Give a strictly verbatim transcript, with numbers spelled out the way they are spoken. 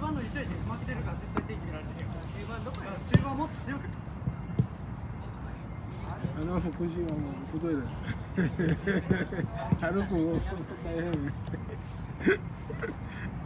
盤の一対一負けてるから絶対手決められてるよ。中盤どこや。中盤もっと強く。 あの福祉はもう太いで歩く大変。